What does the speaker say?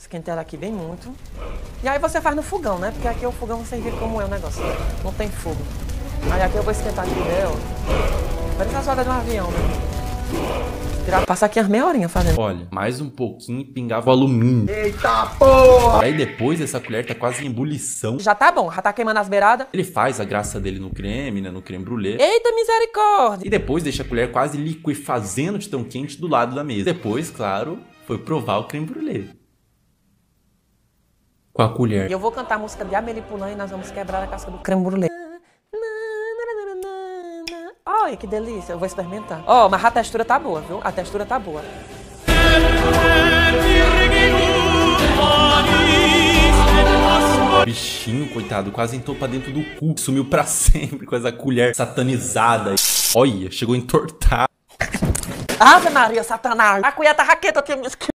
Esquentei ela aqui bem muito. E aí você faz no fogão, né? Porque aqui o fogão você vê como é o negócio. Não tem fogo. Aí aqui eu vou esquentar aqui dela. Parece as rodas de um avião, né? Passa aqui umas meia horinha fazendo. Olha, mais um pouquinho e pingava o alumínio. Eita porra! Aí depois essa colher tá quase em ebulição. Já tá bom, já tá queimando as beiradas. Ele faz a graça dele no creme, né? No creme brulee. Eita misericórdia! E depois deixa a colher quase liquefazendo de tão quente do lado da mesa. Depois, claro, foi provar o creme brulee. Com a colher. E eu vou cantar a música de Amélie Poulain e nós vamos quebrar a casca do creme brulee. Olha que delícia, eu vou experimentar. Ó, mas a textura tá boa, viu? A textura tá boa. Bichinho, coitado, quase entrou pra dentro do cu. Sumiu pra sempre com essa colher satanizada. Olha, chegou a entortar. Ave Maria, Satanás! A colher tá raqueta aqui.